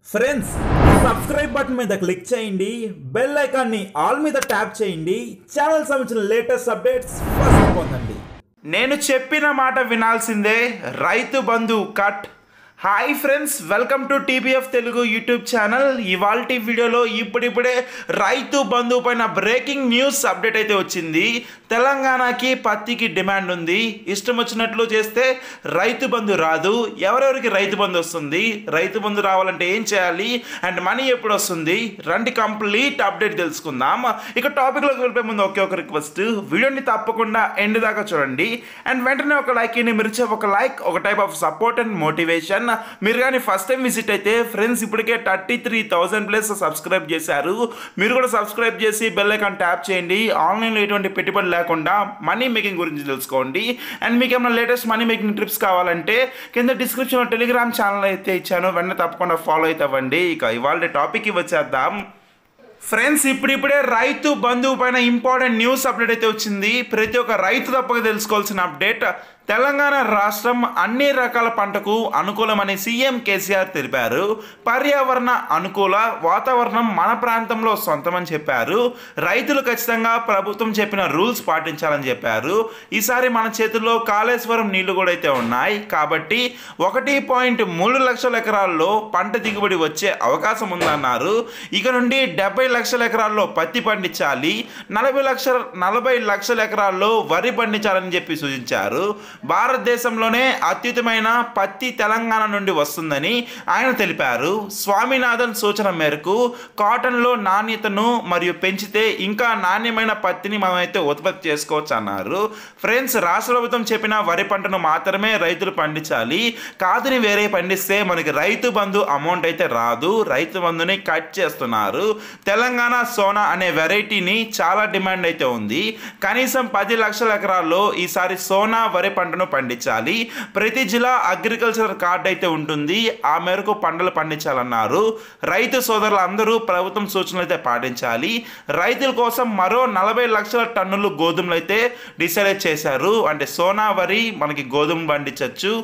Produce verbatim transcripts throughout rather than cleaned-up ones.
Friends subscribe button మీద click చేయండి, bell ఐకాన్ని ఆల్ మీద ట్యాప్ చేయండి, ఛానల్ సంబంధించిన లేటెస్ట్ అప్డేట్స్ ఫస్ట్ పొందండి. నేను చెప్పిన మాట వినాల్సిందే. Rythu Bandhu cut. Hi friends, welcome to TBF Telugu YouTube channel. ఇవాల్టి వీడియోలో ఇప్పుడిప్పుడే రైతు బంధు పైన బ్రేకింగ్ న్యూస్ అప్డేట్ అయితే వచ్చింది. తెలంగాణకి పత్తికి డిమాండ్ ఉంది. ఇష్టం వచ్చినట్లు చేస్తే రైతు బంధు రాదు. ఎవరెవరికి రైతు బంధు వస్తుంది, రైతు బంధు రావాలంటే ఏం చేయాలి, అండ్ మనీ ఎప్పుడు వస్తుంది, రండి కంప్లీట్ అప్డేట్ తెలుసుకుందాం. ఇక టాపిక్లోకి వెళ్ళిపోయే ముందు ఒకే ఒక రిక్వెస్ట్, వీడియోని తప్పకుండా ఎండ్ దాకా చూడండి అండ్ వెంటనే ఒక లైక్ ఇవ్వండి. మీరు ఇచ్చే ఒక లైక్ ఒక type of support and motivation. మీరు కానీ ఫస్ట్ టైం విజిట్ అయితే ఫ్రెండ్స్ ఇప్పటికే thirty three thousand plus subscribe చేశారు. మీరు కూడా సబ్స్క్రైబ్ చేసి బెల్ ఐకాన్ ట్యాప్ చేయండి. ఆన్లైన్లో ఎటువంటి పెట్టుబడి లేకుండా మనీ మేకింగ్ గురించి తెలుసుకోండి. అండ్ మీకు ఏమైనా లేటెస్ట్ మనీ మేకింగ్ ట్రిప్స్ కావాలంటే కింద డిస్క్రిప్షన్లో టెలిగ్రామ్ ఛానల్ అయితే ఇచ్చాను, వెంటనే తప్పకుండా ఫాలో అయితే అవ్వండి. ఇక ఇవాళ టాపిక్కి వచ్చేద్దాం. ఫ్రెండ్స్ ఇప్పుడిప్పుడే రైతు బంధువు పైన ఇంపార్టెంట్ న్యూస్ అప్డేట్ అయితే వచ్చింది. ప్రతి ఒక్క రైతు తప్పక తెలుసుకోవాల్సిన అప్డేట్. తెలంగాణ రాష్ట్రం అన్ని రకాల పంటకు అనుకూలమని సీఎం కేసీఆర్ తెలిపారు. పర్యావరణ అనుకూల వాతావరణం మన ప్రాంతంలో సొంతమని చెప్పారు. రైతులు ఖచ్చితంగా ప్రభుత్వం చెప్పిన రూల్స్ పాటించాలని చెప్పారు. ఈసారి మన చేతుల్లో కాళేశ్వరం నీళ్లు కూడా అయితే ఉన్నాయి కాబట్టి ఒకటి పాయింట్ మూడు లక్షల ఎకరాల్లో పంట దిగుబడి వచ్చే అవకాశం ఉందన్నారు. ఇక నుండి డెబ్బై లక్షల ఎకరాల్లో పత్తి పండించాలి, నలభై లక్షల నలభై లక్షల ఎకరాల్లో వరి పండించాలని చెప్పి సూచించారు. భారతదేశంలోనే అత్యుత్తమైన పత్తి తెలంగాణ నుండి వస్తుందని ఆయన తెలిపారు. స్వామినాథన్ సూచన మేరకు కాటన్లో నాణ్యతను మరియు పెంచితే ఇంకా నాణ్యమైన పత్తిని మనమైతే ఉత్పత్తి చేసుకోవచ్చు అన్నారు. ఫ్రెండ్స్, రాష్ట్ర ప్రభుత్వం చెప్పిన వరి పంటను మాత్రమే రైతులు పండించాలి, కాదుని వేరే పండిస్తే మనకి రైతు బంధు అమౌంట్ అయితే రాదు. రైతు బంధుని కట్ చేస్తున్నారు. తెలంగాణ సోనా అనే వెరైటీని చాలా డిమాండ్ అయితే ఉంది. కనీసం పది లక్షల ఎకరాల్లో ఈసారి సోనా వరి పంటను పండించాలి. ప్రతి జిల్లా అగ్రికల్చర్ కార్డు అయితే ఉంటుంది, ఆ మేరకు పంటలు పండించాలన్నారు. రైతు సోదరులు అందరూ ప్రభుత్వం సూచనలు అయితే పాటించాలి. రైతుల కోసం మరో నలభై లక్షల టన్నులు గోధుమలు అయితే డిసైడ్ చేశారు. అంటే సోనా వరి మనకి గోధుమ పండించవచ్చు.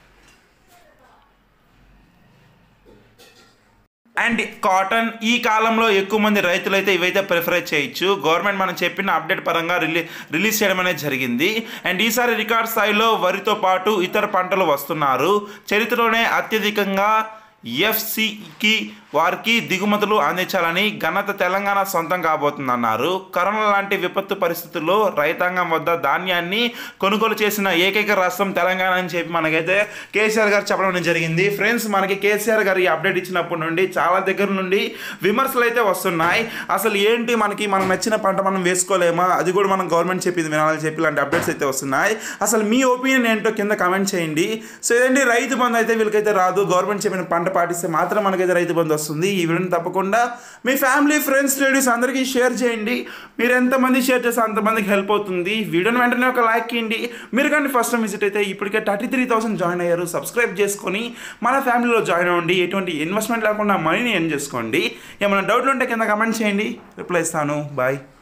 అండ్ కాటన్ ఈ కాలంలో ఎక్కువ మంది రైతులు అయితే ఇవైతే ప్రిఫర్ చేయొచ్చు. గవర్నమెంట్ మనం చెప్పిన అప్డేట్ పరంగా రిలీ రిలీజ్ చేయడం అనేది జరిగింది. అండ్ ఈసారి రికార్డ్ స్థాయిలో వరితో పాటు ఇతర పంటలు వస్తున్నారు. చరిత్రలోనే అత్యధికంగా ఎఫ్సికి వారికి దిగుమతులు అందించాలని ఘనత తెలంగాణ సొంతం కాబోతుందన్నారు. కరోనా లాంటి విపత్తు పరిస్థితుల్లో రైతాంగం వద్ద ధాన్యాన్ని కొనుగోలు చేసిన ఏకైక రాష్ట్రం తెలంగాణ అని చెప్పి మనకైతే కేసీఆర్ గారు చెప్పడం జరిగింది. ఫ్రెండ్స్, మనకి కేసీఆర్ గారు ఈ అప్డేట్ ఇచ్చినప్పటి నుండి చాలా దగ్గర నుండి విమర్శలు అయితే వస్తున్నాయి. అసలు ఏంటి, మనకి మనకు నచ్చిన పంట మనం వేసుకోలేమా, అది కూడా మనం గవర్నమెంట్ చెప్పింది వినాలని చెప్పి ఇలాంటి అప్డేట్స్ అయితే వస్తున్నాయి. అసలు మీ ఒపీనియన్ ఏంటో కింద కామెంట్ చేయండి. సో ఇదండి, రైతు బంధు అయితే వీళ్ళకైతే రాదు. గవర్నమెంట్ చెప్పిన పంట పాటిస్తే మాత్రం మనకైతే రైతు బంధు వస్తుంది. ఈ వీడియోని తప్పకుండా మీ ఫ్యామిలీ ఫ్రెండ్స్ రిలేటివ్స్ అందరికీ షేర్ చేయండి. మీరు ఎంతమంది షేర్ చేస్తే అంతమందికి హెల్ప్ అవుతుంది. వీడియోని వెంటనే ఒక లైక్ ఇవ్వండి. మీరు కానీ ఫస్ట్ టైం విజిట్ అయితే ఇప్పటికే థర్టీ త్రీ థౌసండ్ జాయిన్ అయ్యారు. సబ్స్క్రైబ్ చేసుకొని మన ఫ్యామిలీలో జాయిన్ అవ్వండి. ఎటువంటి ఇన్వెస్ట్మెంట్ లేకుండా మనీని ఎర్న్ చేసుకోండి. ఏమైనా డౌట్లు ఉంటే కింద కమెంట్ చేయండి, రిప్లై ఇస్తాను. బాయ్.